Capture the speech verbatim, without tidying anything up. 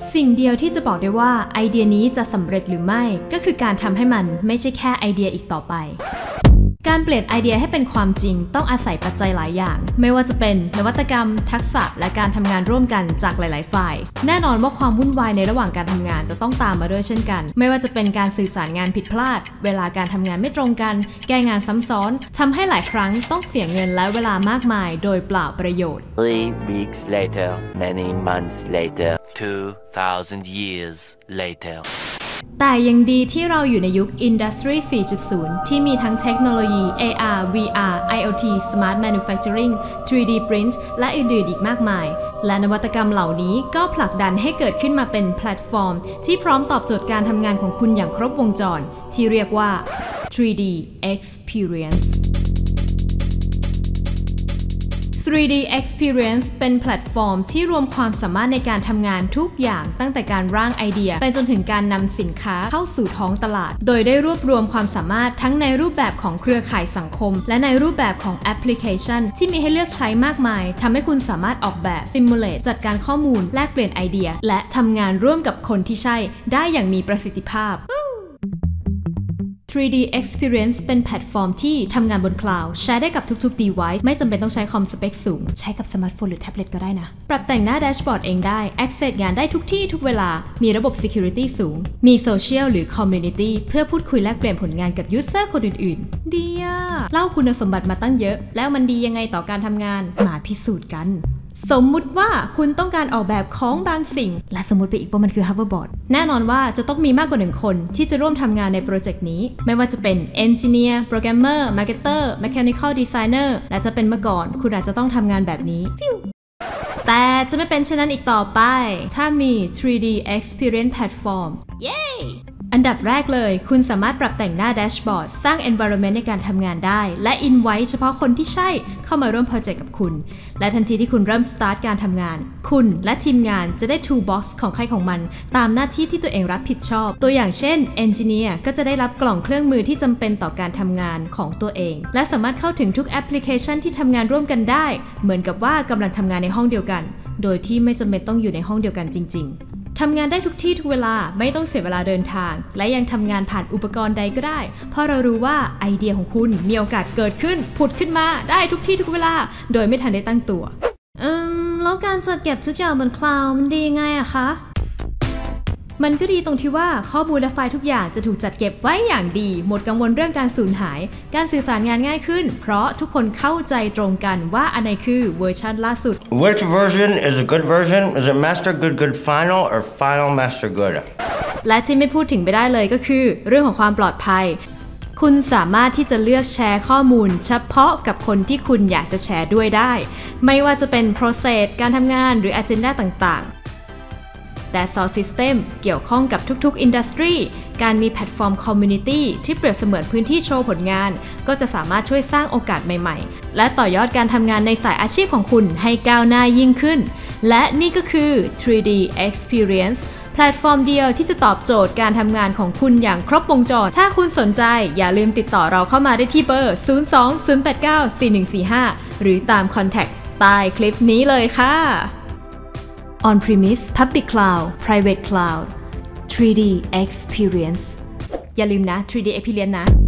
สิ่งเดียวที่จะบอกได้ว่าไอเดียนี้จะสำเร็จหรือไม่ก็คือการทำให้มันไม่ใช่แค่ไอเดียอีกต่อไปการเปลี่ยนไอเดียให้เป็นความจริงต้องอาศัยปัจจัยหลายอย่างไม่ว่าจะเป็นนวัตกรรมทักษะและการทำงานร่วมกันจากหลายๆฝ่ายแน่นอนว่าความวุ่นวายในระหว่างการทำงานจะต้องตามมาด้วยเช่นกันไม่ว่าจะเป็นการสื่อสารงานผิดพลาดเวลาการทำงานไม่ตรงกันแก้งานซ้ำซ้อนทำให้หลายครั้งต้องเสียเงินและเวลามากมายโดยเปล่าประโยชน์ Three weeks later, many months later, two thousand years later แต่ยังดีที่เราอยู่ในยุค Industry สี่จุดศูนย์ ที่มีทั้งเทคโนโลยี เอ อาร์ วี อาร์ ไอ โอ ที Smart Manufacturing ทรี ดี Print และอื่นๆอีกมากมายและนวัตกรรมเหล่านี้ก็ผลักดันให้เกิดขึ้นมาเป็นแพลตฟอร์มที่พร้อมตอบโจทย์การทำงานของคุณอย่างครบวงจรที่เรียกว่า ทรี ดี Experienceทรี ดี Experience เป็นแพลตฟอร์มที่รวมความสามารถในการทำงานทุกอย่างตั้งแต่การร่างไอเดียไปจนถึงการนำสินค้าเข้าสู่ท้องตลาดโดยได้รวบรวมความสามารถทั้งในรูปแบบของเครือข่ายสังคมและในรูปแบบของแอปพลิเคชันที่มีให้เลือกใช้มากมายทำให้คุณสามารถออกแบบ Simulate จัดการข้อมูลแลกเปลี่ยนไอเดียและทำงานร่วมกับคนที่ใช่ได้อย่างมีประสิทธิภาพทรี ดี Experience เป็นแพลตฟอร์มที่ทำงานบนคลาวด์แชร์ได้กับทุกๆ device ไม่จำเป็นต้องใช้คอมสเปคสูงใช้กับสมาร์ทโฟนหรือแท็บเล็ตก็ได้นะปรับแต่งหน้าแดชบอร์ดเองได้ access งานได้ทุกที่ทุกเวลามีระบบ security สูงมีโซเชียลหรือ community เพื่อพูดคุยแลกเปลี่ยนผลงานกับ user คนอื่นๆดีอะเล่าคุณสมบัติมาตั้งเยอะแล้วมันดียังไงต่อการทำงานมาพิสูจน์กันสมมุติว่าคุณต้องการออกแบบของบางสิ่งและสมมติไปอีกว่ามันคือ hoverboard แน่นอนว่าจะต้องมีมากกว่าหนึ่งคนที่จะร่วมทำงานในโปรเจกต์นี้ไม่ว่าจะเป็น engineer programmer marketer mechanical designer และจะเป็นเมื่อก่อนคุณอาจจะต้องทำงานแบบนี้แต่จะไม่เป็นเช่นนั้นอีกต่อไปถ้ามี ทรี ดี Experience Platform เย้อันดับแรกเลยคุณสามารถปรับแต่งหน้าแดชบอร์ดสร้าง environment ในการทำงานได้และ invite เฉพาะคนที่ใช่เข้ามาร่วมโปรเจกต์กับคุณและทันทีที่คุณเริ่ม start การทำงานคุณและทีมงานจะได้ toolbox ของใครของมันตามหน้าที่ที่ตัวเองรับผิดชอบตัวอย่างเช่น engineer ก็จะได้รับกล่องเครื่องมือที่จำเป็นต่อการทำงานของตัวเองและสามารถเข้าถึงทุกแอปพลิเคชันที่ทำงานร่วมกันได้เหมือนกับว่ากำลังทำงานในห้องเดียวกันโดยที่ไม่จำเป็นต้องอยู่ในห้องเดียวกันจริงๆทำงานได้ทุกที่ทุกเวลาไม่ต้องเสียเวลาเดินทางและยังทำงานผ่านอุปกรณ์ใดก็ได้เพราะเรารู้ว่าไอเดียของคุณมีโอกาสเกิดขึ้นผุดขึ้นมาได้ทุกที่ทุกเวลาโดยไม่ทันได้ตั้งตัวอืมแล้วการจัดเก็บทุกอย่างบนคลาวด์มันดียังไงอะคะมันก็ดีตรงที่ว่าข้อมูลและไฟล์ทุกอย่างจะถูกจัดเก็บไว้อย่างดีหมดกังวลเรื่องการสูญหายการสื่อสารงานง่ายขึ้นเพราะทุกคนเข้าใจตรงกันว่าอันไหนคือเวอร์ชันล่าสุด Which version is a good version? Is it master good good final or final master good? และที่ไม่พูดถึงไม่ได้เลยก็คือเรื่องของความปลอดภัยคุณสามารถที่จะเลือกแชร์ข้อมูลเฉพาะกับคนที่คุณอยากจะแชร์ด้วยได้ไม่ว่าจะเป็น process การทำงานหรือ agenda ต่างๆDassault System เกี่ยวข้องกับทุกๆ Industry การมีแพลตฟอร์ม Community ที่เปรียบเสมือนพื้นที่โชว์ผลงานก็จะสามารถช่วยสร้างโอกาสใหม่ๆและต่อยอดการทำงานในสายอาชีพของคุณให้ก้าวหน้ายิ่งขึ้นและนี่ก็คือ ทรี ดี Experience แพลตฟอร์มเดียวที่จะตอบโจทย์การทำงานของคุณอย่างครบวงจรถ้าคุณสนใจอย่าลืมติดต่อเราเข้ามาได้ที่เบอร์ ศูนย์ สอง ศูนย์ แปด เก้า สี่ หนึ่ง สี่ ห้า หรือตาม Contact ใต้คลิปนี้เลยค่ะOn-premise, Public Cloud, Private Cloud ทรี ดี Experience อย่าลืมนะ ทรี ดี Experience นะ